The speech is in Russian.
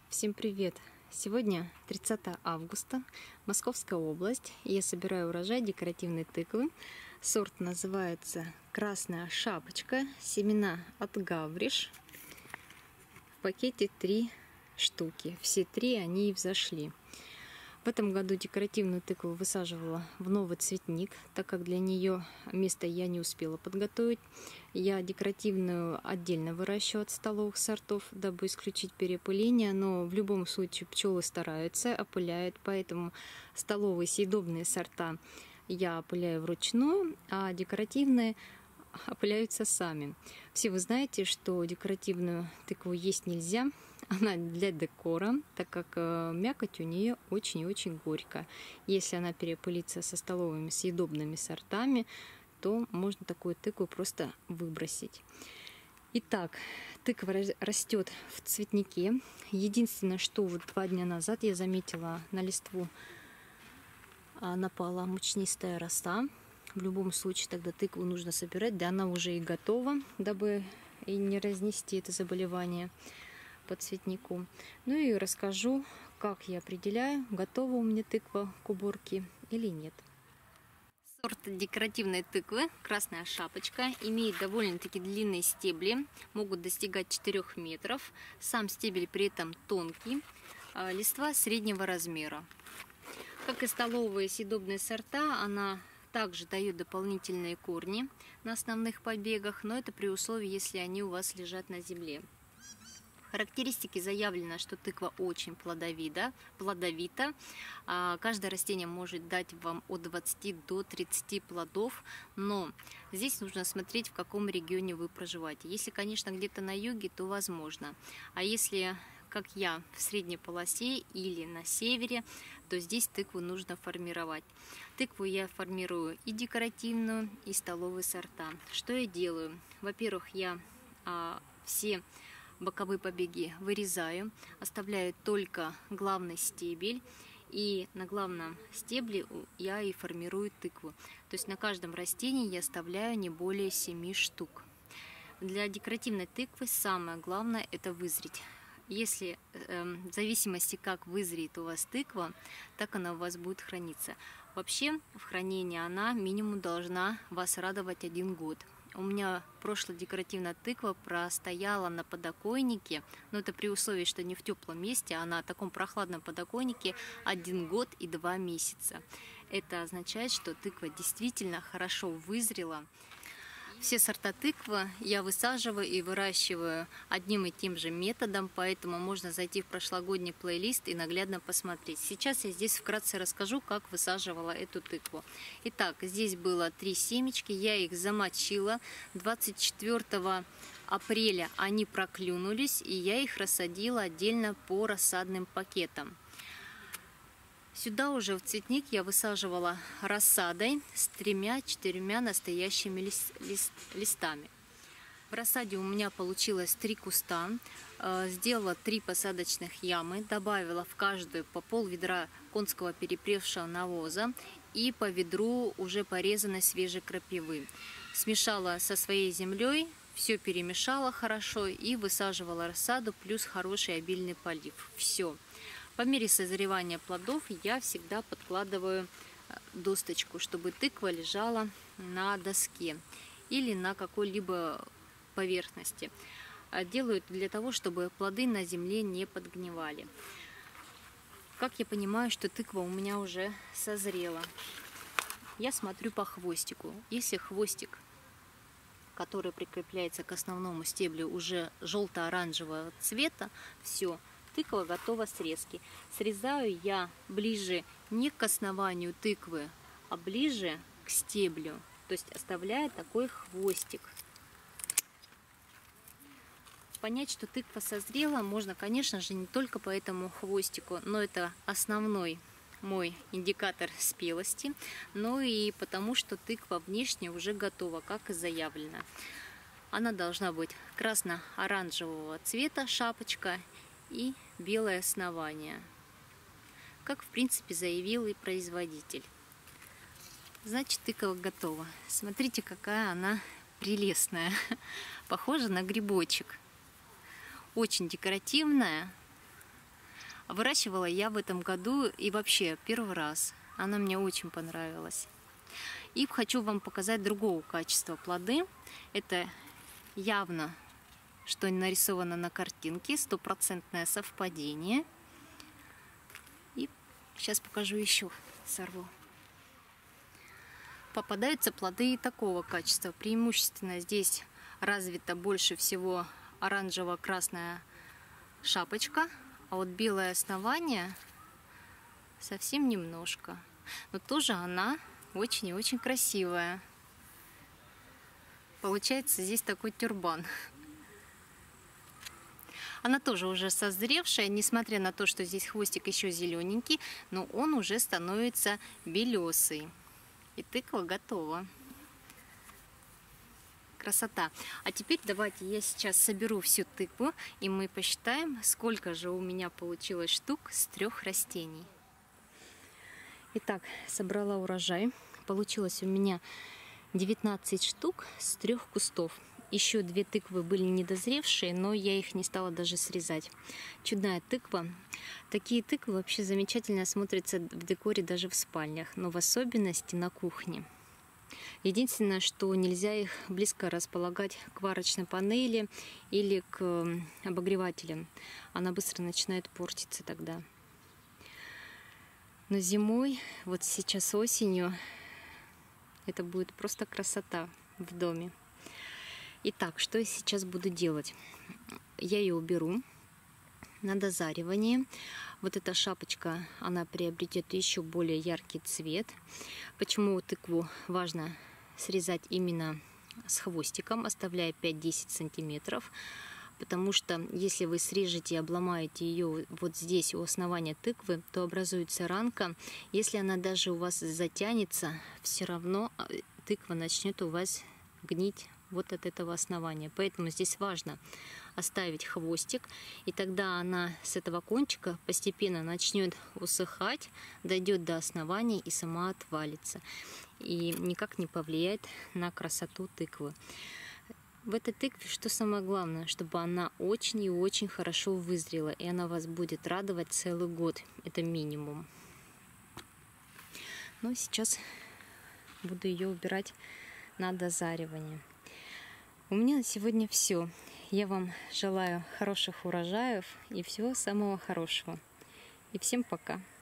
Всем привет! Сегодня 30 августа, Московская область. Я собираю урожай декоративной тыквы. Сорт называется Красная Шапочка. Семена от Гавриш. В пакете 3 штуки. Все 3 они и взошли. В этом году декоративную тыкву высаживала в новый цветник, так как для нее место я не успела подготовить. Я декоративную отдельно выращиваю от столовых сортов, дабы исключить переопыление, но в любом случае пчелы стараются, опыляют, поэтому столовые съедобные сорта я опыляю вручную, а декоративные опыляются сами. Все вы знаете, что декоративную тыкву есть нельзя, она для декора, так как мякоть у нее очень-очень горькая. Если она переопылится со столовыми съедобными сортами, то можно такую тыкву просто выбросить. Итак, тыква растет в цветнике. Единственное, что вот 2 дня назад я заметила, на листву напала мучнистая роса. В любом случае тогда тыкву нужно собирать, да она уже и готова, дабы и не разнести это заболевание по цветнику. Ну и расскажу, как я определяю, готова у меня тыква к уборке или нет. Сорт декоративной тыквы Красная Шапочка имеет довольно-таки длинные стебли, могут достигать 4 метров. Сам стебель при этом тонкий, листва среднего размера. Как и столовые съедобные сорта, она также дает дополнительные корни на основных побегах, но это при условии, если они у вас лежат на земле. В характеристике заявлено, что тыква очень плодовита. Каждое растение может дать вам от 20 до 30 плодов, но здесь нужно смотреть, в каком регионе вы проживаете. Если, конечно, где-то на юге, то возможно. А если, как я, в средней полосе или на севере, то здесь тыкву нужно формировать. Тыкву я формирую и декоративную, и столовые сорта. Что я делаю? Во-первых, я все боковые побеги вырезаю, оставляю только главный стебель, и на главном стебле я и формирую тыкву. То есть на каждом растении я оставляю не более 7 штук. Для декоративной тыквы самое главное – это вызреть. Если в зависимости, как вызреет у вас тыква, так она у вас будет храниться. Вообще в хранении она минимум должна вас радовать 1 год. У меня прошлая декоративная тыква простояла на подоконнике, но это при условии, что не в теплом месте, а на таком прохладном подоконнике 1 год и 2 месяца. Это означает, что тыква действительно хорошо вызрела. Все сорта тыквы я высаживаю и выращиваю одним и тем же методом, поэтому можно зайти в прошлогодний плейлист и наглядно посмотреть. Сейчас я здесь вкратце расскажу, как высаживала эту тыкву. Итак, здесь было 3 семечки, я их замочила. 24 апреля они проклюнулись, и я их рассадила отдельно по рассадным пакетам. Сюда уже в цветник я высаживала рассадой с 3-4 настоящими листами. В рассаде у меня получилось 3 куста. Сделала 3 посадочных ямы, добавила в каждую по пол-ведра конского перепревшего навоза и по ведру уже порезанной свежей крапивы. Смешала со своей землей, все перемешала хорошо и высаживала рассаду, плюс хороший обильный полив. Все. По мере созревания плодов я всегда подкладываю досточку, чтобы тыква лежала на доске или на какой-либо поверхности. Делаю это для того, чтобы плоды на земле не подгнивали. Как я понимаю, что тыква у меня уже созрела? Я смотрю по хвостику. Если хвостик, который прикрепляется к основному стеблю, уже желто-оранжевого цвета, все. Тыква готова к срезке. Срезаю я ближе не к основанию тыквы, а ближе к стеблю. То есть оставляю такой хвостик. Понять, что тыква созрела, можно, конечно же, не только по этому хвостику, но это основной мой индикатор спелости, но и потому, что тыква внешне уже готова, как и заявлено. Она должна быть красно-оранжевого цвета, шапочка, и белое основание, как в принципе заявил и производитель. Значит, тыква готова. Смотрите, какая она прелестная, похожа на грибочек, очень декоративная, Выращивала я в этом году и вообще первый раз. Она мне очень понравилась. И хочу вам показать другого качества плоды. Это явно, что нарисовано на картинке, стопроцентное совпадение. И сейчас покажу еще, сорву. Попадаются плоды и такого качества. Преимущественно здесь развита больше всего оранжево-красная шапочка, а вот белое основание совсем немножко. Но тоже она очень и очень красивая. Получается здесь такой тюрбан. Она тоже уже созревшая, несмотря на то, что здесь хвостик еще зелененький, но он уже становится белесый. И тыква готова. Красота. А теперь давайте я сейчас соберу всю тыкву, и мы посчитаем, сколько же у меня получилось штук с 3 растений. Итак, собрала урожай. Получилось у меня 19 штук с 3 кустов. Еще 2 тыквы были недозревшие, но я их не стала даже срезать. Чудная тыква. Такие тыквы вообще замечательно смотрятся в декоре даже в спальнях, но в особенности на кухне. Единственное, что нельзя их близко располагать к варочной панели или к обогревателям. Она быстро начинает портиться тогда. Но зимой, вот сейчас осенью, это будет просто красота в доме. Итак, что я сейчас буду делать? Я ее уберу на дозаривание. Вот эта шапочка, она приобретет еще более яркий цвет. Почему тыкву важно срезать именно с хвостиком, оставляя 5-10 сантиметров? Потому что если вы срежете и обломаете ее вот здесь у основания тыквы, то образуется ранка. Если она даже у вас затянется, все равно тыква начнет у вас гнить вот от этого основания. Поэтому здесь важно оставить хвостик, и тогда она с этого кончика постепенно начнет усыхать, дойдет до основания и сама отвалится. И никак не повлияет на красоту тыквы. В этой тыкве что самое главное, чтобы она очень и очень хорошо вызрела, и она вас будет радовать целый год. Это минимум. Но сейчас буду ее убирать на дозаривание. У меня на сегодня все. Я вам желаю хороших урожаев и всего самого хорошего. И всем пока.